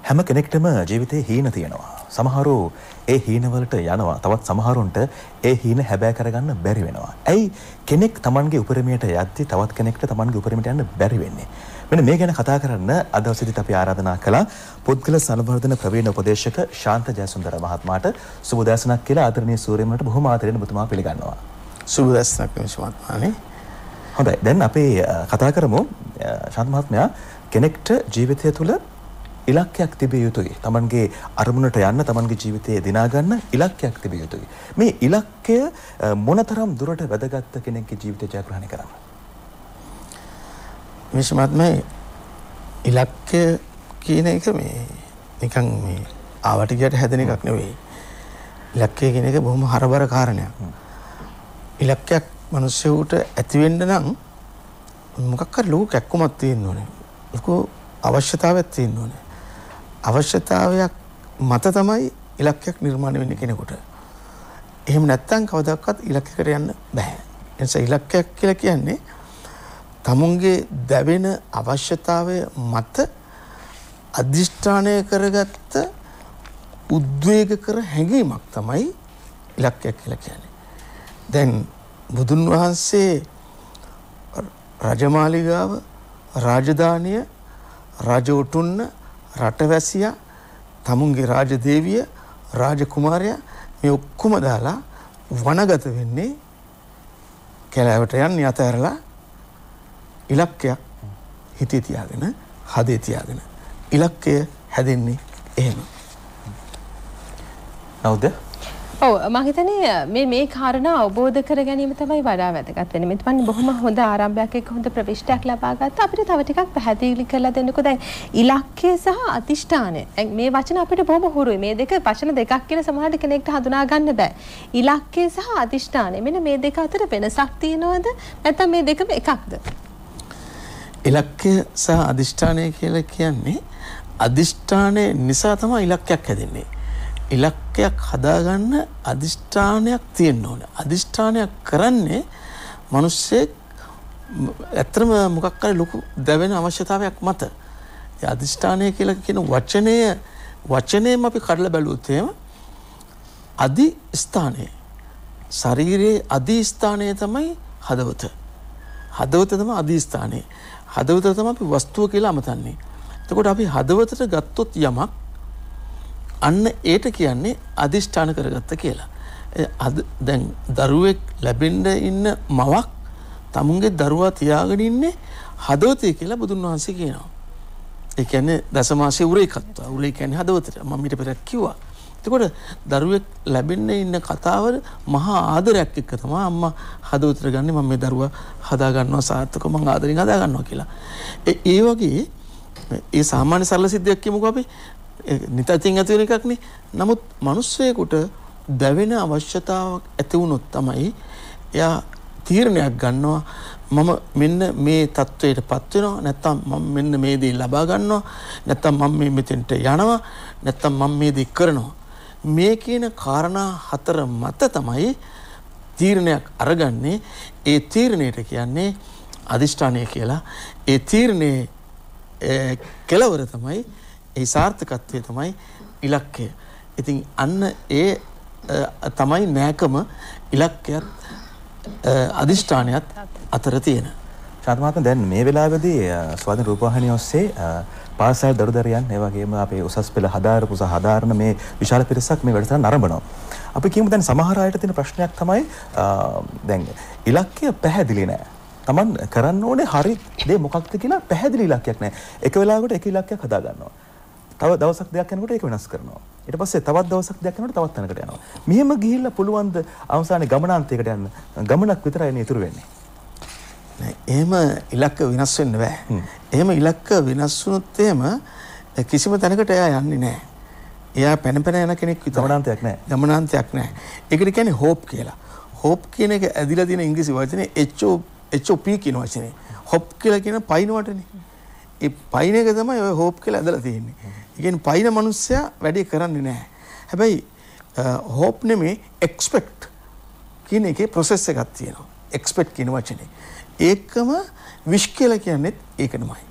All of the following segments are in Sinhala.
හැම කෙනෙක්ටම ජීවිතේ හීන තියෙනවා. සමහරව ඒ හීන වලට යනවා. තවත් සමහරුන්ට ඒ හීන හැබෑ කරගන්න බැරි වෙනවා. ඇයි කෙනෙක් Tamanගේ උපරිමයට යද්දි තවත් කෙනෙක්ට Tamanගේ උපරිමයට යන්න බැරි වෙන්නේ? මෙන්න මේ ගැන කතා කරන්න අද දවසේදීත් අපි ආරාධනා කළා පුද්ගල සංවර්ධන ප්‍රවීණ උපදේශක ශාන්ත ජයසුන්දර මහත්මයාට. සුබ දවසක් කියලා ආදරණීය සූර්යමණට බොහොම ආදරයෙන් ඔබතුමා පිළිගන්නවා. සුබ දවසක් මහත්මයානේ. හොඳයි. දැන් අපි කතා කරමු ශාන්ත මහත්මයා, කෙනෙක්ට ජීවිතය තුළ ඉලක්කයක් තිබිය යුතුයි. Tamanගේ අරමුණට යන්න, Tamanගේ ජීවිතයේ දිනා ගන්න ඉලක්කයක් තිබිය යුතුයි. මේ ඉලක්කය මොනතරම් දුරට වැදගත් කෙනෙක්ගේ ජීවිතය ජයග්‍රහණය කරන්න? මේ ඉලක්කය කියන එක මේ නිකන් මේ ආවට ගියට හැදෙන එකක් නෙවෙයි. ඉලක්කය කියන එක බොහොම හරබර කාරණයක්. ඉලක්කයක් මිනිස්සුන්ට ඇති වෙන්න නම් මොකක් හරි ලෝක කැක්කමක් තියෙන්න ඕනේ. ලොකු අවශ්‍යතාවයක් තියෙන්න ඕනේ. අවශ්‍යතාවයක් මත තමයි ඉලක්කයක් නිර්මාණය වෙන්නේ කෙනෙකුට. එහෙම නැත්නම් කවදාකවත් ඉලක්කයකට යන්න බෑ. ඒ නිසා ඉලක්කයක් කියලා කියන්නේ තමුන්ගේ දැවෙන අවශ්‍යතාවය මත අධිෂ්ඨානය කරගත්ත උද්වේගකර හැඟීමක් තමයි ඉලක්කයක් කියලා කියන්නේ. දැන් බුදුන් වහන්සේ රජමාලිගාව, රාජධානිය, රජවටුන්න, රටවැසියා, තමුන්ගේ රාජදේවිය, රාජකුමාරයා මේ ඔක්කොම දාලා වනගත වෙන්නේ කැලෑවට යන්නේ අතහැරලා ඉලක්කයක් හිතේ තියාගෙන, හදේ තියාගෙන. ඉලක්කය හැදෙන්නේ එහෙම. නවුද? ඔව්, මම හිතන්නේ මේ කාරණා අවබෝධ කර ගැනීම තමයි වඩා වැදගත් වෙන්නේ. මෙතන බොහොම හොඳ ආරම්භයක් එක්ක හොඳ ප්‍රවිෂ්ටයක් ලබා ගත්තා. අපිට තව ටිකක් පැහැදිලි කරලා දෙන්නකෝ. දැන් ඉලක්කය සහ අධිෂ්ඨානය. මේ වචන අපිට බොහොම හුරුයි. මේ දෙක වචන දෙකක් කියලා සමහරට කෙනෙක්ට හඳුනා ගන්න බෑ. ඉලක්කය සහ අධිෂ්ඨානය. මෙන්න මේ දෙක අතර වෙනසක් තියෙනවද? නැත්නම් මේ දෙකම එකක්ද? ඉලක්කය සහ අධිෂ්ඨානය කියලා කියන්නේ අධිෂ්ඨානය නිසා තමයි ඉලක්කයක් හැදෙන්නේ. ඉලක්කයක් හදාගන්න අධිෂ්ඨානයක් තියෙන්න ඕන. අධිෂ්ඨානයක් කරන්නේ මිනිස්සෙක් ඇත්තම මොකක් හරි ලොකු දැවෙන අවශ්‍යතාවයක් මත. ඒ අධිෂ්ඨානය කියලා කියන වචනයම අපි කඩලා බැලුවොත් එහෙම අධිස්ථානය, ශරීරයේ අධිස්ථානය තමයි හදවත. හදවත තමයි අධිස්ථානය. හදවත තමයි අපි වස්තුව කියලා අමතන්නේ. එතකොට අපි හදවතට ගත්තොත් යමක් අන්න ඒට කියන්නේ අධිෂ්ඨාන කරගත්ත කියලා. දැන් දරුවෙක් ලැබෙන්න ඉන්න මවක් තමුන්ගේ දරුවා තියාගෙන ඉන්නේ හදවතේ කියලා බුදුන් වහන්සේ කියනවා. ඒ කියන්නේ දසමාසයේ උරේකත්වා. උරේ කියන්නේ හදවතට. මම ඊට පෙර කිව්වා. එතකොට දරුවෙක් ලැබෙන්න ඉන්න කතාව මහා ආදරයක් එක්ක තමයි අම්මා හදවතට ගන්නේ. මම මේ දරුවා හදා ගන්නවා, සාර්ථකව මම ආදරෙන් හදා ගන්නවා කියලා. ඒ වගේ ඒ සාමාන්‍ය සරල සිද්ධියක් කියමුකෝ අපි. නිතරම ඇති වෙන එකක් නේ. නමුත් මිනිස්සෙකුට දැවෙන අවශ්‍යතාවක් ඇති වුණොත් තමයි එයා තීරණයක් ගන්නවා, මම මෙන්න මේ තත්වයටපත් වෙනවා, නැත්නම් මම මෙන්න මේ දේ ලබා ගන්නවා, නැත්නම් මම මේ මෙතෙන්ට යනවා, නැත්නම් මම මේ දේ කරනවා. මේ කියන කාරණා හතර මත තමයි තීරණයක් අරගන්නේ. ඒ තීරණයට කියන්නේ අධිෂ්ඨානය කියලා. ඒ තීරණේ කෙලවර තමයි, ඒ සාර්ථකත්වය තමයි ඉලක්කය. ඉතින් අන්න ඒ තමයි නෑකම ඉලක්කයත් අධිෂ්ඨානයත් අතර තියෙන. ශාන්ත මහත්මයා, දැන් මේ වෙලාවේදී ස්වාධීන රූපවාහිනිය ඔස්සේ පාසල් දරුදරියන්, ඒ වගේම අපේ උසස් පෙළ හදාරපු සහ හදාරන මේ විශාල පිරිසක් මේ වැඩසටහන නරඹනවා. අපි කියමු දැන් සමහර අයට තියෙන ප්‍රශ්නයක් තමයි දැන් ඉලක්කය පැහැදිලි නෑ. Taman කරන්න ඕනේ හරි දේ මොකක්ද කියලා පැහැදිලි ඉලක්කයක් නෑ. එක වෙලාවකට එක ඉලක්කයක් හදා ගන්නවා. තව දවසක් දෙයක් යනකොට ඒක වෙනස් කරනවා. ඊට පස්සේ තවත් දවසක් දෙයක් යනකොට තවත් තැනකට යනවා. මෙහෙම ගිහිල්ලා පුළුවන් ද අවසානයේ ගමනාන්තයකට යන්න? ගමනක් විතරයි නේ ඉතුරු වෙන්නේ. නෑ, එහෙම ඉලක්ක වෙනස් වෙන්න බෑ. එහෙම ඉලක්ක වෙනස් වුණොත් එහෙම කිසිම තැනකට එයා යන්නේ නෑ. එයා පැන යන කෙනෙක් විතරයි. ගමනාන්තයක් නෑ. ගමනාන්තයක් නෑ. ඒකට කියන්නේ හෝප් කියලා. හෝප් කියන එක ඇදිලා තියෙන ඉංග්‍රීසි වචනේ HOP කියන වචනේ. හොප් කියලා කියන පයින්නවටනේ. ඒ පයින් එක තමයි ඔය හෝප් කියලා ඇදලා තියෙන්නේ. ඒ කියන්නේ පයින් මිනිස්සයා වැඩි කරන්නේ නැහැ. හැබැයි හෝප් නෙමේ එක්ස්පෙක්ට් කියන එකේ process එකක් තියෙනවා. එක්ස්පෙක්ට් කියන වචනේ. ඒකම විශ් කියලා කියන්නේ ඒක තමයි.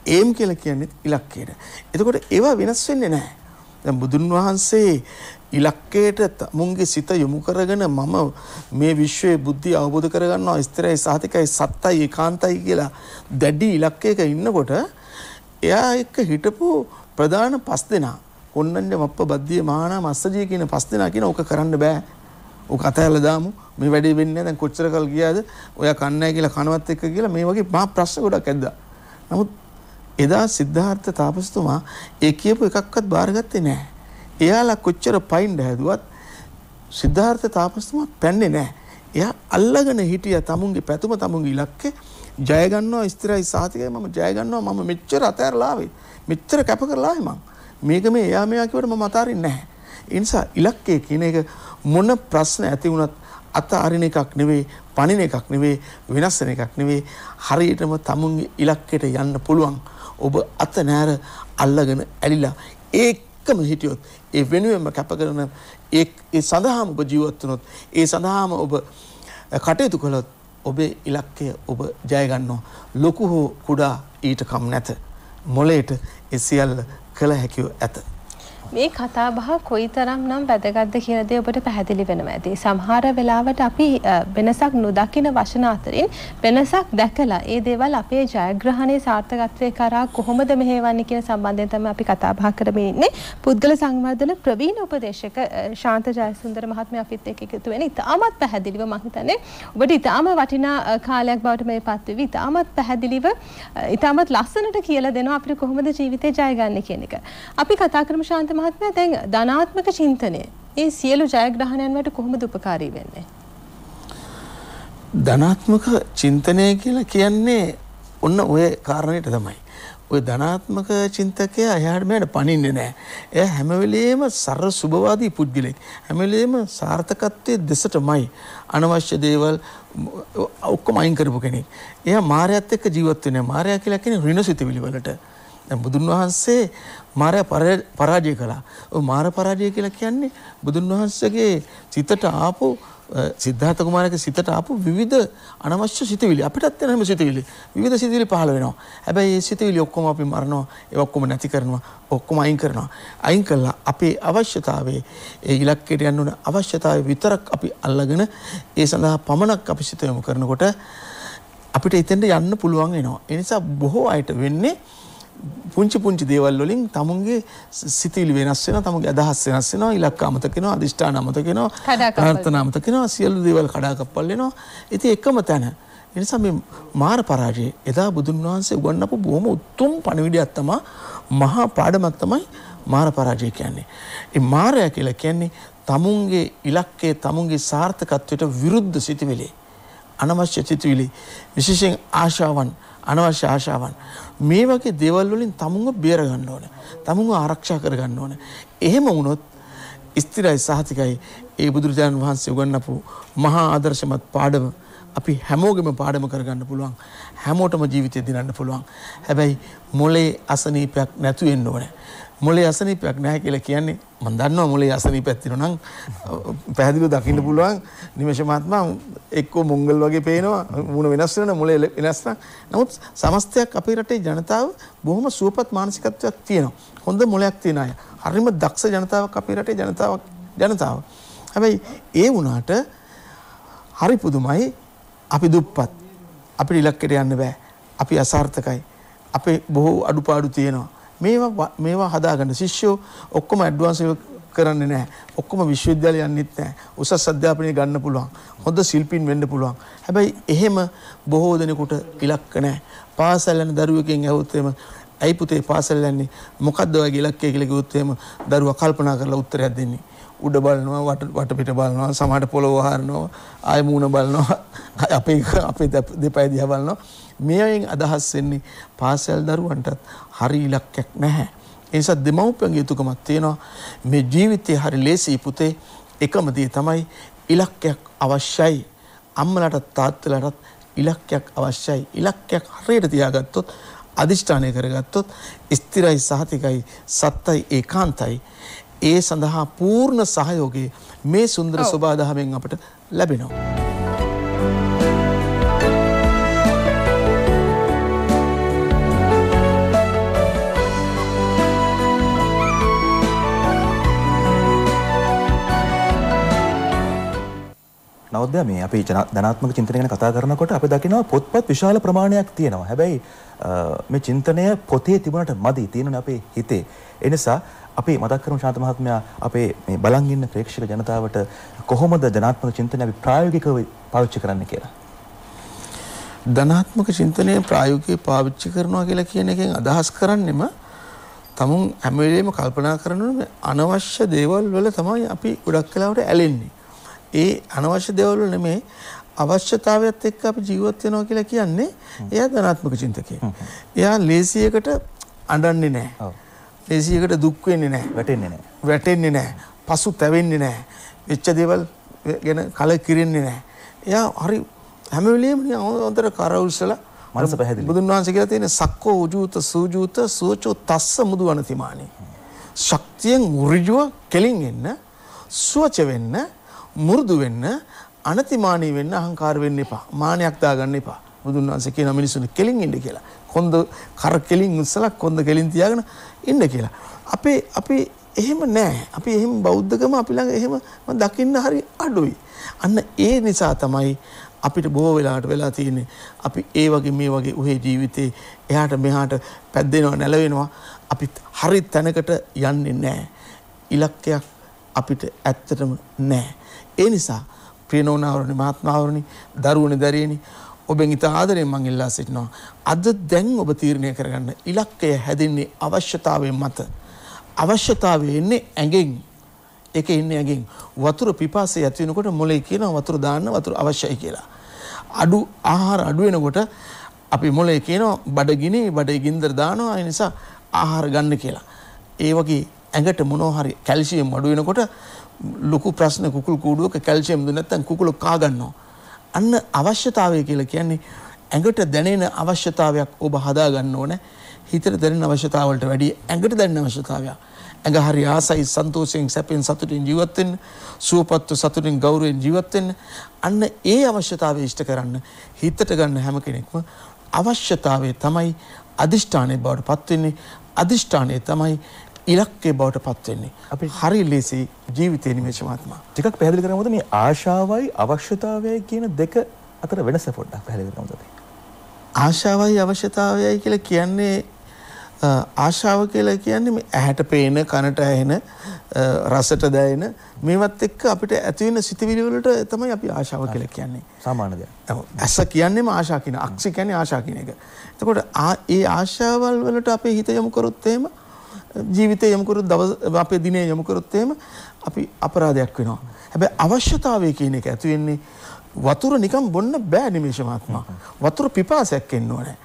ඒම් කියලා කියන්නේ ඉලක්කයට. එතකොට ඒවා වෙනස් වෙන්නේ නැහැ. දැන් බුදුන් වහන්සේ ඉලක්කයට මුන්ගේ සිත යොමු කරගෙන මම මේ විශ්වයේ බුද්ධිය අවබෝධ කරගන්නවා ස්ථිරයි සහතිකයි සත්තයි ඒකාන්තයි කියලා දැඩි ඉලක්කයක ඉන්නකොට එයා එක්ක හිටපු ප්‍රධාන 5 දෙනා කොණ්ණඤ්ඤ මප්ප බද්දිය මහානා මස්සජී කියන 5 දෙනා කියන ඕක කරන්න බෑ. ඕක අතහැරලා දාමු. මේ වැඩේ වෙන්නේ නැහැ. දැන් කොච්චර කල් ගියාද? ඔයා කන්නේ නැහැ කියලා කනවත් එක්ක කියලා මේ වගේ මහා ප්‍රශ්න ගොඩක් ඇද්දා. නමුත් එදා සිද්ධාර්ථ තාපසතුමා ඒ කියපු එකක්වත් බාරගත්තේ නැහැ. එයාලා කොච්චර පයින්ඩ හැදුවත් සිද්ධාර්ථ තාපසතුමා පැන්නේ නැහැ. එයා අල්ලගෙන හිටියා තමුන්ගේ පැතුම තමුන්ගේ ඉලක්කේ ජය ගන්නවා ස්ථිරයි සාතිකයි මම ජය ගන්නවා මම මෙච්චර අතහැරලා ආවේ. මෙච්චර කැප කරලා ආවේ මං. මේක මේ එයා මෙයා කිව්වට මම අතාරින්නේ නැහැ. ඒ නිසා ඉලක්කය කියන එක මොන ප්‍රශ්න ඇති වුණත් අතාරින එකක් නෙවෙයි, පණින එකක් නෙවෙයි, වෙනස් වෙන එකක් නෙවෙයි. හරියටම තමුන්ගේ ඉලක්කයට යන්න පුළුවන්. ඔබ අත නෑර අල්ලගෙන ඇලිලා ඒකම හිටියොත් ඒ වෙනුවෙන්ම කැප කරන ඒ සඳහාම ඔබ ජීවත් වුණොත් ඒ සඳහාම ඔබ කටයුතු කළොත් ඔබේ ඉලක්කය ඔබ ජය ගන්නවා. ලොකු හෝ කුඩා ඊට කම් නැත. මොලේට ඒ සියල්ල කළ හැකිව ඇත. මේ කතා බහ කොයිතරම් නම් වැදගත්ද කියන දේ ඔබට පැහැදිලි වෙනවා ඇති. සමහර වෙලාවට අපි වෙනසක් නොදකින වචන අතරින් වෙනසක් දැකලා ඒ දේවල් අපේ ජයග්‍රහණයේ සාර්ථකත්වයේ කරා කොහොමද මෙහෙවන්නේ කියන සම්බන්ධයෙන් තමයි අපි කතා බහ කරමින් ඉන්නේ. පුද්ගල සංවර්ධන ප්‍රවීණ උපදේශක ශාන්ත ජයසුන්දර මහත්මයා අපිත් එක්ක එකතු වෙන ඉතාමත් පැහැදිලිව මම හිතන්නේ ඔබට ඉතාම වටිනා කාලයක් බවට මේපත් වෙවි. ඉතාමත් පැහැදිලිව ඉතාමත් ලස්සනට කියලා දෙනවා අපිට කොහොමද ජීවිතේ ජය ගන්න කියන එක. අපි කතා කරමු ශාන්ත මහත්මයා දැන් ධනාත්මක චින්තනය ඒ සියලු ජයග්‍රහණයන් වලට කොහොමද උපකාරී වෙන්නේ? ධනාත්මක චින්තනය කියලා කියන්නේ ඔන්න ඔය කාරණේට තමයි. ඔය ධනාත්මක චින්තකයා එහාට මෙහාට පනින්නේ නැහැ. එයා හැම වෙලෙම සරල සුබවාදී පුද්ගලෙක්. හැම වෙලෙම සාර්ථකත්වයේ දෙසටමයි අනවශ්‍ය දේවල් ඔක්කොම අයින් කරපු කෙනෙක්. එයා මායයත් එක්ක ජීවත් වෙන්නේ. මායя කියලා කියන්නේ ඍණ සිතවිලි වලට. දැන් බුදුන් වහන්සේ මාරය පරාජය කළා. ඔය මාර පරාජය කියලා කියන්නේ බුදුන් වහන්සේගේ සිතට ආපු සිද්ධාර්ථ කුමාරගේ සිතට ආපු විවිධ අනවශ්‍ය සිතවිලි. අපිටත් එන හැම සිතවිලි විවිධ සිතවිලි පහළ වෙනවා. හැබැයි මේ සිතවිලි ඔක්කොම අපි මරනවා. ඒ ඔක්කොම නැති කරනවා. ඔක්කොම අයින් කරනවා. අයින් කළා අපේ අවශ්‍යතාවයේ ඒ ඉලක්කයට යන්න ඕන අවශ්‍යතාවය විතරක් අපි අල්ලගෙන ඒ සඳහා පමණක් අපි සිත යොමු කරනකොට අපිට එතෙන්ට යන්න පුළුවන් වෙනවා. ඒ නිසා බොහෝ අයට වෙන්නේ පුංචි පුංචි දේවල් වලින් තමුන්ගේ සිතිවිලි වෙනස් වෙනවා, තමුන්ගේ අදහස් වෙනස් වෙනවා, ඉලක්ක අමතක වෙනවා, අදිෂ්ඨාන අමතක වෙනවා, ප්‍රාර්ථනා අමතක වෙනවා, සියලු දේවල් කඩාකප්පල් වෙනවා. ඉතින් එකම තැන. ඒ නිසා මේ මාර පරාජය එදා බුදුන් වහන්සේ උගන්වපු බොහොම උතුම් පණිවිඩයක් තමයි මහා පාඩමක් තමයි මාර පරාජය කියන්නේ. ඒ මාරය කියලා කියන්නේ තමුන්ගේ ඉලක්කයේ තමුන්ගේ සාර්ථකත්වයට විරුද්ධ සිතිවිලි, අනවශ්‍ය සිතිවිලි, විශේෂයෙන් ආශාවන්, අනවශ්‍ය ආශාවන් මේ වගේ දේවල් වලින් තමුන්ව බේර ගන්න ඕනේ. තමුන්ව ආරක්ෂා කර ගන්න ඕනේ. එහෙම වුණොත් ස්ථිරයි සහතිකයි ඒ බුදුරජාණන් වහන්සේ උගන්වපු මහා ආදර්ශමත් පාඩම අපි හැමෝගෙම පාඩම කරගන්න පුළුවන්. හැමෝටම ජීවිතය දිනන්න පුළුවන්. හැබැයි මොලේ අසනීපයක් නැතු වෙන්න ඕනේ. මොලේ අසනීපයක් නැහැ කියලා කියන්නේ මම දන්නවා මොලේ අසනීපයක් තියෙනවා නම් පැහැදිලිව දකින්න පුළුවන්. නිමේෂ මහත්මයා එක්කෝ මොංගල් වගේ පේනවා මුණ වෙනස් වෙනවා මොලේ වෙනස් නම්. නමුත් සමස්තයක් අපේ රටේ ජනතාව බොහොම සුවපත් මානසිකත්වයක් තියෙනවා. හොඳ මොලයක් තියෙන අය. හරිම දක්ෂ ජනතාවක් අපේ රටේ ජනතාව. හැබැයි ඒ වුණාට හරි පුදුමයි අපි දුප්පත්. අපිට ඉලක්කයට යන්න බෑ. අපි අසාර්ථකයි. අපේ බොහෝ අඩුපාඩු තියෙනවා. මේවා හදාගන්න ශිෂ්‍යෝ ඔක්කොම ඇඩ්වාන්ස් කරන්නේ නැහැ. ඔක්කොම විශ්වවිද්‍යාලය යන්නෙත් නැහැ. උසස් අධ්‍යාපනය ගන්න පුළුවන්. හොඳ ශිල්පීන් වෙන්න පුළුවන්. හැබැයි එහෙම බොහෝ දෙනෙකුට ඉලක්ක නැහැ. පාසල් යන දරුවෙක්ගෙන් ඇහුවොත් එහෙම ඇයි පුතේ පාසල් යන්නේ මොකද්ද ඔයගේ ඉලක්කය කියලා කිව්වොත් එහෙම දරුවා කල්පනා කරලා උත්තරයක් දෙන්නේ. උඩ බලනවා වටපිට බලනවා සමහරට පොළොව හරනවා ආය මූණ බලනවා අපේ දෙපය දිහා බලනවා. මේවෙන් අදහස් වෙන්නේ පාසල් දරුවන්ටත් හරි ඉලක්කයක් නැහැ. ඒ නිසා දෙමව්පියන්ගේ යුතුකමක් තියෙනවා මේ ජීවිතේ හරි ලේසි පුතේ එකම දේ තමයි ඉලක්කයක් අවශ්‍යයි. අම්මලාටත් තාත්තලාටත් ඉලක්කයක් අවශ්‍යයි. ඉලක්කයක් හරියට තියාගත්තොත් අදිෂ්ඨානය කරගත්තොත් ස්ථිරයි සහතිකයි සත්තයි ඒකාන්තයි ඒ සඳහා පූර්ණ සහයෝගය මේ සුන්දර සෝභාදහමෙන් අපට ලැබෙනවා. නවද්ද මේ අපි ධනාත්මක චින්තනය ගැන කතා කරනකොට අපි දකිනවා පොත්පත් විශාල ප්‍රමාණයක් තියෙනවා. හැබැයි මේ චින්තනය පොතේ තිබුණට මදි තියෙනුනේ අපේ හිතේ. ඒ නිසා අපි මතක් කරමු ශාන්ත මහත්මයා අපේ මේ බලන් ඉන්න ප්‍රේක්ෂක ජනතාවට කොහොමද ධනාත්මක චින්තනය අපි ප්‍රායෝගිකව පාවිච්චි කරන්න කියලා. ධනාත්මක චින්තනය ප්‍රායෝගිකව පාවිච්චි කරනවා කියලා කියන එකෙන් අදහස් කරන්නේම තමුන් හැම වෙලේම කල්පනා කරනවා අනවශ්‍ය දේවල් වල තමයි අපි ගොඩක් වෙලාවට ඇලෙන්නේ. ඒ අනවශ්‍ය දේවල් වල නෙමෙයි අවශ්‍යතාවයත් එක්ක අපි ජීවත් වෙනවා කියලා කියන්නේ එයා ධනාත්මක චින්තකයෙක්. එයා ලේසියකට අඬන්නේ නැහැ. ලේසියකට දුක් වෙන්නේ නැහැ. වැටෙන්නේ නැහැ. පසු තැවෙන්නේ නැහැ. වෙච්ච දේවල් ගැන කලකිරෙන්නේ නැහැ. එයා හරි හැම වෙලේම හොඳට කරවුල්සලා මනස පැහැදිලි. බුදුන් වහන්සේ කියලා තියෙන සක්කෝ උජූත සූජූත සෝචෝ තස්ස මුදු අනතිමානි. ශක්තියෙන් උර්ජුව කෙලින් එන්න, සුවච වෙන්න, මුරුදු වෙන්න, අනතිමානී වෙන්න, අහංකාර වෙන්න එපා. මානයක් දාගන්න එපා. බුදුන් වහන්සේ කියන මිනිසුන් කෙලින් ඉන්න කියලා. කොන්ද කර කෙලින් උස්සලා කොන්ද කෙලින් තියාගෙන ඉන්න කියලා. අපි එහෙම නැහැ. අපි එහෙම බෞද්ධකම අපි ළඟ එහෙම දකින්න හරි අඩුයි. අන්න ඒ නිසා තමයි අපිට බොහෝ වෙලාවට වෙලා තියෙන්නේ අපි ඒ වගේ මේ වගේ උහේ ජීවිතේ එහාට මෙහාට පැද්දෙනවා නැලවෙනවා අපි හරි තැනකට යන්නේ නැහැ. ඉලක්කයක් අපිට ඇත්තටම නැහැ. ඒ නිසා ප්‍රියනෝනාවරණි මහත්මාවරණි දරුවනේ දරියනි ඔබෙන් ඉත ආදරයෙන් මම ඉල්ලා සිටිනවා. අද දැන් ඔබ තීරණය කරගන්න ඉලක්කය හැදින්නේ අවශ්‍යතාවයෙන් මත. අවශ්‍යතාවය එන්නේ ඇඟෙන්. ඒක ඉන්නේ ඇඟෙන්. වතුර පිපාසය ඇති වෙනකොට මොලේ කියනවා වතුර දාන්න වතුර අවශ්‍යයි කියලා. ආහාර අඩු වෙනකොට අපි මොලේ කියනවා බඩගිනි බඩේ ගින්දර දානවා ඒ නිසා ආහාර ගන්න කියලා. ඒ වගේ ඇඟට මොනවා හරි කැල්සියම් අඩු වෙනකොට ලොකු ප්‍රශ්න කුකුල් කූඩුවක කැල්සියම් දුන්න නැත්නම් කුකුල කා ගන්නවා. අන්න අවශ්‍යතාවය කියලා කියන්නේ ඇඟට දැනෙන අවශ්‍යතාවයක් ඔබ හදා ගන්න ඕනේ. හිතට දැනෙන අවශ්‍යතාවලට වැඩිය ඇඟට දැනෙන අවශ්‍යතාවයක්. ඇඟ හරි ආසයි සන්තෝෂයෙන් සැපෙන් සතුටින් ජීවත් වෙන්න, සුවපත්ව සතුටින් ගෞරවයෙන් ජීවත් වෙන්න. අන්න ඒ අවශ්‍යතාවය ඉෂ්ට කරන්න හිතට ගන්න හැම කෙනෙක්ම අවශ්‍යතාවය තමයි අදිෂ්ඨානයේ බවට පත් වෙන්නේ. අදිෂ්ඨානය තමයි ඉලක්කයේ බවට පත් වෙන්නේ. අපි හරි ලේසි ජීවිතේ නිමේෂ මාත්මා. ටිකක් පැහැදිලි කරමුද මේ ආශාවයි අවශ්‍යතාවයයි කියන දෙක අතර වෙනස පොඩ්ඩක් පැහැදිලි කරමුද අපි? ආශාවයි අවශ්‍යතාවයයි කියලා කියන්නේ ආශාව කියලා කියන්නේ මේ ඇහැට පේන කනට ඇහෙන රසට දැනෙන මේවත් එක්ක අපිට ඇති වෙන සිතුවිලි වලට තමයි අපි ආශාව කියලා කියන්නේ. සාමාන්‍ය දෙයක්. ඇස කියන්නේම ආශා කියන අක්ෂි කියන්නේ ආශා කියන එක. එතකොට ඒ ආශාවල් වලට අපේ හිත යොමු කරොත් එහෙම ජීවිතේ යොමු කරොත් අපේ දිනේ යොමු කරොත් එහෙම අපි අපරාධයක් වෙනවා. හැබැයි අවශ්‍යතාවය කියන එක ඇති වෙන්නේ වතුර නිකන් බොන්න බෑ නිමේෂ මාත්මා. වතුර පිපාසයක් එන්න ඕනේ.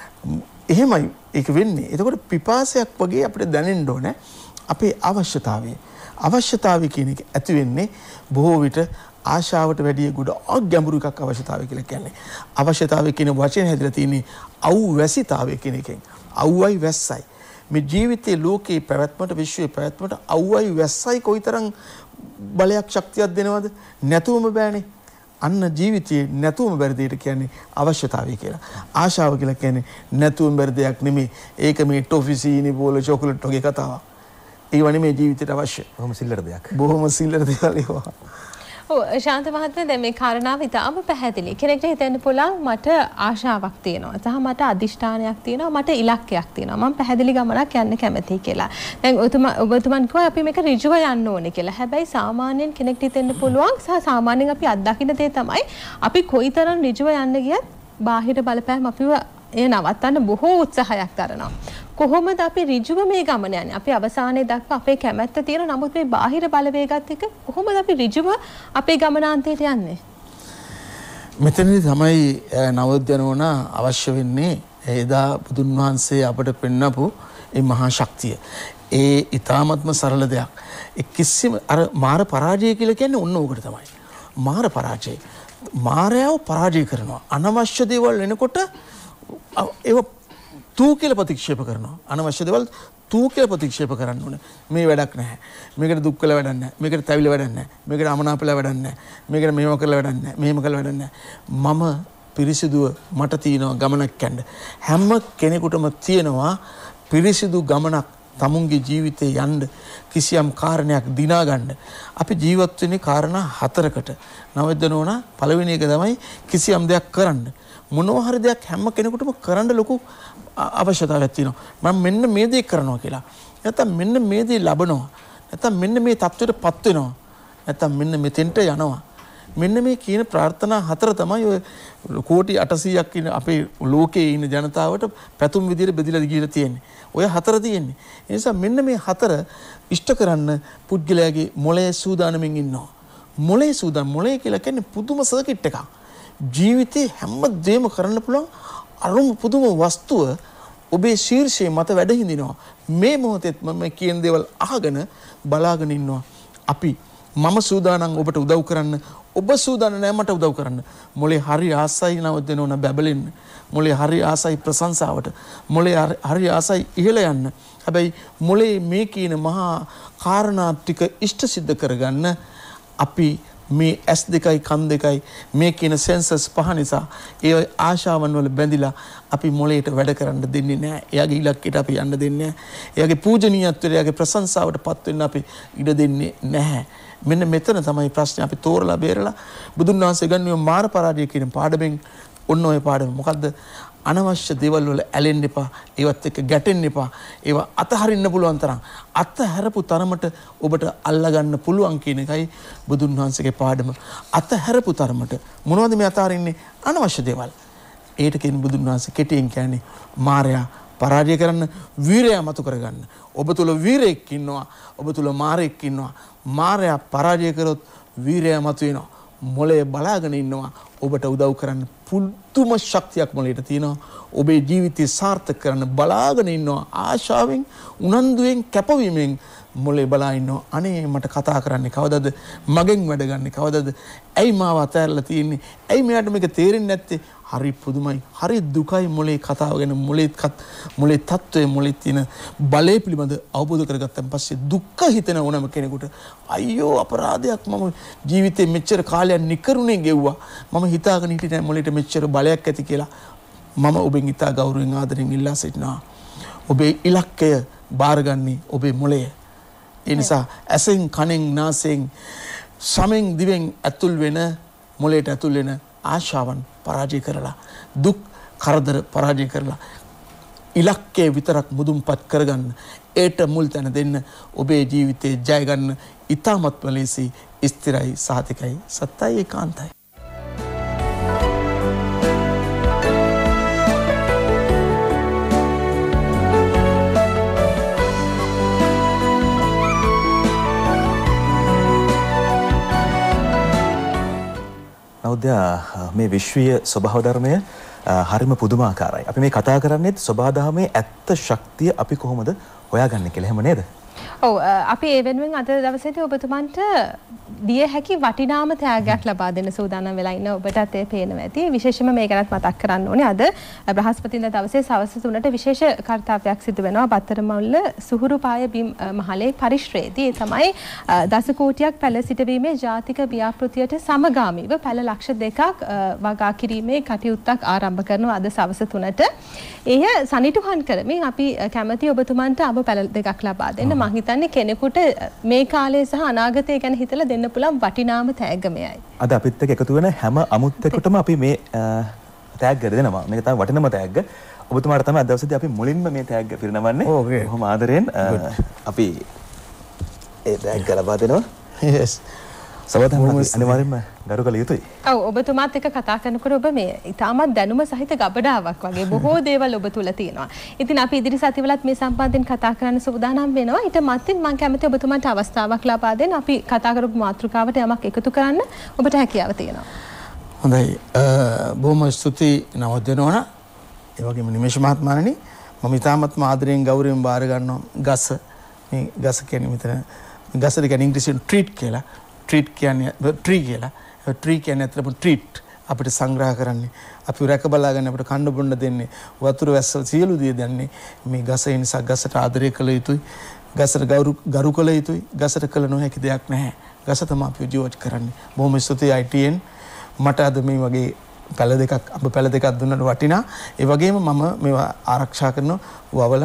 එහෙමයි ඒක වෙන්නේ. එතකොට පිපාසයක් වගේ අපිට දැනෙන්න ඕනේ අපේ අවශ්‍යතාවය. අවශ්‍යතාවය කියන එක ඇති වෙන්නේ බොහෝ විට ආශාවට වැඩිය ගොඩක් ගැඹුරු එකක් අවශ්‍යතාවය කියලා කියන්නේ. අවශ්‍යතාවය කියන වචනේ හැදලා තියෙන්නේ අවැසිතාවය කියන එකෙන්. අවුයි වැස්සයි. මේ ජීවිතයේ ලෝකේ පැවැත්මට විශ්වයේ පැවැත්මට අවුයි වැස්සයි කොයිතරම් බලයක් ශක්තියක් දෙනවද? නැතුවම බෑනේ. අන්න ජීවිතයේ නැතුවම බැරි දෙයට කියන්නේ අවශ්‍යතාවය කියලා. ආශාව කියලා කියන්නේ නැතුවම බැරි දෙයක් නෙමෙයි. ඒක මේ ටොෆි සීනි බෝල චොකලට් වගේ කතාවක්. ඒව නෙමෙයි ජීවිතයට අවශ්‍ය. බොහොම සිල්ලර දෙයක්. බොහොම සිල්ලර දේවල් ඒවා. ඔව් ශාන්ත මහත්මයා දැන් මේ කාරණාව ඉතාම පැහැදිලි. කෙනෙක්ට හිතෙන්න පුළුවන් මට ආශාවක් තියෙනවා. සහ මට අදිෂ්ඨානයක් තියෙනවා. මට ඉලක්කයක් තියෙනවා. මම පැහැදිලි ගමනක් යන්න කැමතියි කියලා. දැන් ඔබතුමන් කිව්වා අපි මේක ඍජුව යන්න ඕනේ කියලා. හැබැයි සාමාන්‍යයෙන් කෙනෙක්ට හිතෙන්න පුළුවන් සහ සාමාන්‍යයෙන් අපි අත්දකින්න දේ තමයි අපි කොයිතරම් ඍජුව යන්න ගියත් බාහිර බලපෑම් අපිව ඒ නවත්තන්න බොහෝ උත්සාහයක් කරනවා. කොහොමද අපි ඍජුව මේ ගමන යන්නේ? අපි අවසානයේ දක්වා අපේ කැමැත්ත තියෙන නමුත් මේ බාහිර බලවේගات එක්ක කොහොමද අපි ඍජුව අපේ ගමනාන්තයට යන්නේ? මෙතනදී තමයි නවෝද්‍යනෝන අවශ්‍ය වෙන්නේ එදා බුදුන් වහන්සේ අපට පෙන්වපු මේ මහා ශක්තිය. ඒ ඊ타ත්ම සරල දෙයක්. ඒ කිසිම අර මාර පරාජය කියලා කියන්නේ ඔන්න ඕකට තමයි. මාර පරාජය. මාරයව පරාජය කරනවා. අනවශ්‍ය දේවල් එනකොට ඒව තූ කියලා ප්‍රතික්ෂේප කරනවා. අනවශ්‍ය දේවල් තූ කියලා ප්‍රතික්ෂේප කරන්න ඕනේ. මේ වැඩක් නැහැ. මේකට දුක් කළ වැඩක් නැහැ. මේකට තැවිල වැඩක් නැහැ. මේකට අමනාපල වැඩක් නැහැ. මේකට මෙහෙම කළ වැඩක් නැහැ. මෙහෙම කළ වැඩක් නැහැ. මම පිරිසිදුව මට තියෙනවා ගමනක් යන්න. හැම කෙනෙකුටම තියෙනවා පිරිසිදු ගමනක් තමුන්ගේ ජීවිතේ යන්න කිසියම් කාරණයක් දිනා ගන්න අපි ජීවත් වෙන්නේ කාරණා 4කට. නවදනෝන පළවෙනි එක තමයි කිසියම් දෙයක් කරන්න. මොනවා හරි දෙයක් හැම කෙනෙකුටම කරන්න ලොකු අවශ්‍යතාවයක් තියෙනවා. මම මෙන්න මේ දේ කරනවා කියලා. නැත්නම් මෙන්න මේ දේ ලබනවා. නැත්නම් මෙන්න මේ தത്വෙටපත් වෙනවා. නැත්නම් මෙන්න මෙතෙන්ට යනවා. මෙන්න මේ කියන ප්‍රාර්ථනා 4 තමයි ඔය කෝටි 800ක් ඉන්න අපේ ලෝකයේ ඉන්න ජනතාවට පැතුම් විදියට බෙදලා ගිහලා තියෙන්නේ. ඔය 4 තියෙන්නේ. ඒ නිසා මෙන්න මේ 4 ඉෂ්ට කරන්න පුද්ගලයාගේ මොළයේ සූදානමින් ඉන්නවා. මොළේ කියලා කියන්නේ පුදුම සර්කිට් එකක්. ජීවිතේ හැම දෙයක්ම කරන්න පුළුවන් අරුම පුදුම වස්තුව ඔබේ ශීර්ෂයේ මත වැඩ හිඳිනවා. මේ මොහොතේත් මම කියන දේවල් අහගෙන බලාගෙන ඉන්නවා. මම සූදානම් ඔබට උදව් කරන්න. ඔබ සූදානම් නැහැ මට උදව් කරන්න. මොලේ හරි ආසයි නවදන ඕන බබලෙන්න. මොලේ හරි ආසයි ප්‍රශංසාවට. මොලේ හරි ආසයි ඉහළ යන්න. හැබැයි මොලේ මේ කියන මහා කාරණා ටික ඉෂ්ට සිද්ධ කරගන්න අපි මේ S2යි කන් දෙකයි මේ කියන සෙන්සර්ස් පහ නිසා ඒ ආශාවන් වල බැඳිලා අපි මොලේට වැඩ කරන්න දෙන්නේ නැහැ. එයාගේ ඉලක්කයට අපි යන්න දෙන්නේ නැහැ. එයාගේ පූජනීයත්වයට එයාගේ ප්‍රශංසාවටපත් වෙන්න අපි ඉඩ දෙන්නේ නැහැ. මෙන්න මෙතන තමයි ප්‍රශ්නේ. අපි තෝරලා බේරලා බුදුන් වහන්සේ ගන්නේ මාර පරාජය කියන පාඩමෙන් ඔන්න ඔය පාඩම. මොකද්ද? අනවශ්‍ය දේවල් වල ඇලෙන්න එපා. ඒවත් එක්ක ගැටෙන්න එපා. ඒවා අතහරින්න පුළුවන් තරම් අතහැරපු තරමට ඔබට අල්ලගන්න පුළුවන් කියන එකයි බුදුන් වහන්සේගේ පාඩම. අතහැරපු තරමට මොනවද මේ අතහරින්නේ? අනවශ්‍ය දේවල්. ඒකට කියන බුදුන් වහන්සේ කෙටියෙන් කියන්නේ මායя පරාජය කරන්න වීරය මතු කරගන්න. ඔබ තුල වීරයෙක් ඉන්නවා. ඔබ තුල මාරයෙක් ඉන්නවා. මායя පරාජය කරොත් වීරය මතු වෙනවා. මොලේ බලාගෙන ඉන්නවා. ඔබට උදව් කරන්න පුදුම ශක්තියක් මොලේට තියෙනවා. ඔබේ ජීවිතය සාර්ථක කරන්න බලාගෙන ඉන්නවා. ආශාවෙන්, උනන්දුවෙන්, කැපවීමෙන් මොලේ බලා ඉන්නවා. අනේ මට කතා කරන්නේ කවදද? මගෙන් වැඩ ගන්න කවදද? ඇයි මාව අතහැරලා තියෙන්නේ? ඇයි මෙයාට මේක තේරෙන්නේ නැත්තේ? හරි පුදුමයි. හරි දුකයි මොලේ කතාව ගැන. මොලේ තත්ත්වයේ මොලේ තියෙන බලය පිළිබඳ අවබෝධ කරගත්තන් පස්සේ දුක්ඛ හිතෙන ඕනම කෙනෙකුට අයියෝ අපරාධයක් මම ජීවිතේ මෙච්චර කාලයක් නිකරුණේ ගෙව්වා. මම හිතාගෙන හිටියේ නැහැ මොලේට මෙච්චර බලයක් ඇති කියලා. මම ඔබෙන් ඉතා ගෞරවයෙන් ආදරෙන් ඉල්ලා සිටිනවා. ඔබේ ඉලක්කය බාරගන්නේ ඔබේ මොලය. ඒ නිසා ඇසෙන් කනෙන් නාසයෙන් සමෙන් දිවෙන් ඇතුල් වෙන මොලේට ඇතුල් වෙන ආශාවන් පරාජය කරලා දුක් කරදර පරාජය කරලා ඉලක්කය විතරක් මුදුන්පත් කරගන්න. ඒට මුල් තැන දෙන්න. ඔබේ ජීවිතේ ජය ගන්න ඉතාමත්ම ලේසි, ස්ථිරයි, සාතිකයි, සත්තයි, ඒකාන්තයි. මේ විශ්වීය ස්වභාව ධර්මය හරිම පුදුමාකාරයි. අපි මේ කතා කරන්නේ ස්වභාව ධර්මයේ ඇත්ත ශක්තිය අපි කොහොමද හොයාගන්නේ කියලා. එහෙම නේද? ඔව් අපි ඒ වෙනුවෙන් අද දවසේදී ඔබතුමන්ට දිය හැකි වටිනාම ත්‍යාගයක් ලබා දෙන්න සූදානම් වෙලා ඉන්න ඔබටත් ඒ පේනවා ඇති. විශේෂයෙන්ම මේ ගැනත් මතක් කරන්න ඕනේ. අද බ්‍රහස්පතින්දා දවසේ සවස් 3ට විශේෂ කාර්යයක් සිදු වෙනවා. බත්තරමුල්ල සුහුරුපාය මහලේ පරිශ්‍රයේදී. ඒ තමයි දස කෝටියක් පැල සිටවීමේ ජාතික ව්‍යාපෘතියට සමගාමීව පැල ලක්ෂ 2ක් වගා කිරීමේ කටයුත්තක් ආරම්භ කරනවා අද සවස් 3ට. එය සනිටුහන් කරමින් අපි කැමැති ඔබතුමන්ට අඹ පැල දෙකක් ලබා දෙන්න. මම හිතන්නේ කෙනෙකුට මේ කාලේ සහ අනාගතය ගැන හිතලා දෙන්න පුළුවන් වටිනාම තෑග්ග මෙයයි. අද අපිත් එක්ක එකතු වෙන හැම අමුත්තෙකුටම අපි මේ තෑග්ග දෙනවා. මේක තමයි වටිනම තෑග්ග. ඔබතුමාට තමයි අද දවසේදී අපි මුලින්ම මේ තෑග්ග පිරිනවන්නේ. බොහොම ආදරෙන් අපි ඒ තෑග්ග ලබා දෙනවා. yes. අනිවාර්යෙන්ම ගරු කළ යුතුයි. ඔව් ඔබතුමාත් එක්ක කතා කරනකොට ඔබ මේ ඊටමත් දැනුම සහිත ගබඩාවක් වගේ බොහෝ දේවල් ඔබ තුල තියෙනවා. ඉතින් අපි ඉදිරි සතිවලත් මේ සම්බන්ධයෙන් කතා කරන්න සූදානම් වෙනවා. ඊට මත්ින් මම කැමති ඔබතුමාට අවස්ථාවක් ලබා දෙන්න. අපි කතා කරපු මාතෘකාවට යමක් එකතු කරන්න ඔබට හැකියාව තියෙනවා. හොඳයි. බොහොම ස්තුතියි නවදනෝන. ඒ වගේම නිමේෂ් මහත්මයාණනි මම ඊටමත් ආදරයෙන් ගෞරවයෙන් බාර ගන්නවා ගස. මේ ගස කියන්නේ මෙතන ගසට කියන්නේ ඉංග්‍රීසියෙන් ට්‍රීට් කියලා. ට්‍රීට් කියන්නේ ට්‍රී කියලා. ට්‍රී කියන්නේ අතරම ට්‍රීට් අපිට සංග්‍රහ කරන්නේ. අපි රැක බලාගෙන අපිට කන්න බොන්න දෙන්නේ. වතුර වැස්ස සියලු දේ දෙන්නේ මේ ගස. ඒ නිසා ගසට ආදරය කළ යුතුයි. ගසට ගරු කළ යුතුයි. ගසට කළ නොහැකි දෙයක් නැහැ. ගස තමයි අපි ජීවත් කරන්නේ. බොහොම ස්තුතියි ITN. මට අද මේ වගේ පැල දෙකක් දුන්නට වටිනා. ඒ වගේම මම මේවා ආරක්ෂා කරන වවලා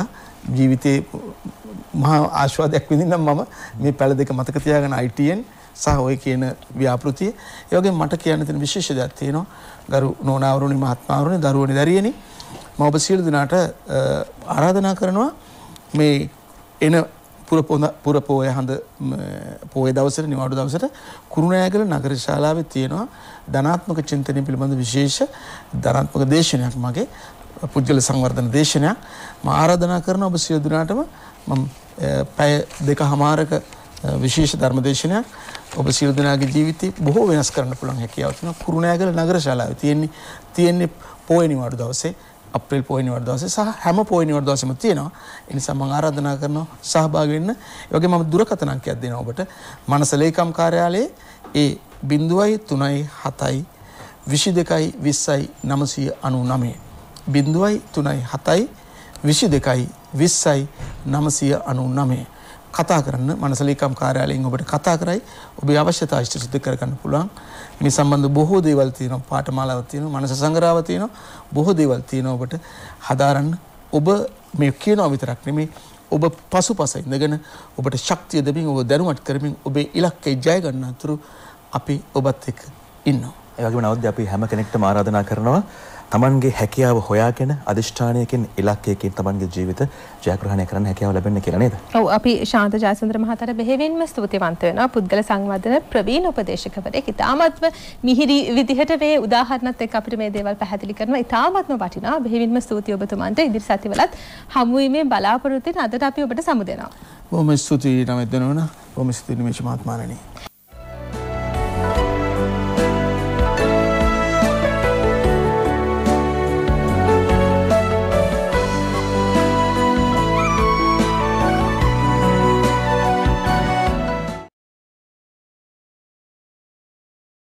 ජීවිතේ මහා ආශාවක් විඳින්නම් මම මේ පැල දෙක මතක තියාගෙන ITN සහ ඔය කියන ව්‍යාපෘතිය. ඒ වගේම මට කියන්න තියෙන විශේෂ දෙයක් තියෙනවා. ගරු නෝනාවරුනි මහත්මාවරුනි දරුවනි දරියනි මම ඔබ සියලු දෙනාට ආරාධනා කරනවා මේ එන පුර පොය හඳ පොය දවසට නිවාඩු දවසට කුරුණෑගල නගර ශාලාවේ තියෙනවා ධනාත්මක චින්තනය පිළිබඳ විශේෂ ධනාත්මක දේශනයක් මගේ පුද්ගල සංවර්ධන දේශනයක් මම ආරාධනා කරනවා ඔබ සියලු දෙනාටම මම පැය දෙකමාරක විශේෂ ධර්ම දේශනයක් ඔබ සියලු දෙනාගේ ජීවිතේ බොහෝ වෙනස් කරන්න පුළුවන් හැකියාව තියෙනවා කුරුණෑගල නගර ශාලාවේ තියෙන්නේ පොය නිවාඩු දවසේ අප්‍රේල් පොය නිවාඩු දවසේ සහ හැම පොය නිවාඩු දවසෙම තියෙනවා. ඒ නිසා මම ආරාධනා කරනවා සහභාගී වෙන්න. ඒ වගේම මම දුරකථන අංකයක් දෙනවා ඔබට. මනස ලේකම් කාර්යාලයේ ඒ 03 7 22 20 999 03 7 22 20 999 කතා කරන්න මනස ලේකම් කාර්යාලයෙන් ඔබට කතා කරයි ඔබේ අවශ්‍යතා ඉෂ්ට සිද්ධ කරගන්න පුළුවන්. මේ සම්බන්ධ බොහෝ දේවල් තියෙනවා පාඨමාලාවක් තියෙනවා මනස සංග්‍රහව තියෙනවා බොහෝ දේවල් තියෙනවා ඔබට හදාරන්න. ඔබ මේ කියනවා විතරක් නෙමෙයි ඔබ පසුපස ඉඳගෙන ඔබට ශක්තිය දෙමින් ඔබ දැනුමත් කරමින් ඔබේ ඉලක්කය ජය ගන්න අතුරු අපි ඔබත් එක්ක ඉන්නවා. ඒ වගේම නවද්ද අපි හැම කෙනෙක්ටම ආරාධනා කරනවා තමන්ගේ හැකියාව හොයාගෙන අදිෂ්ඨානයකින් ඉලක්කයකින් තමන්ගේ ජීවිත ජයග්‍රහණය කරන්න හැකියාව ලැබෙන්න කියලා නේද? ඔව් අපි ශාන්ත ජයසුන්දර මහතාට බෙහෙවින්ම ස්තුතිවන්ත වෙනවා. පුද්ගල සංවර්ධන ප්‍රවීණ උපදේශකවරයෙක්. ඉතාමත්ම මිහිරි විදිහට මේ උදාහරණත් එක්ක අපිට මේ දේවල් පැහැදිලි කරනවා. ඉතාමත්ම වටිනවා. බෙහෙවින්ම ස්තුතියි ඔබතුමන්ට. ඉදිරි සතිවලත් හමු වීමේ බලාපොරොත්තු වෙන අදට අපි ඔබට සමු දෙනවා. බොහොම ස්තුතියි නමෙත් දෙනවා. බොහොම ස්තුතියි නිමේෂ් මහත්මයාණනි.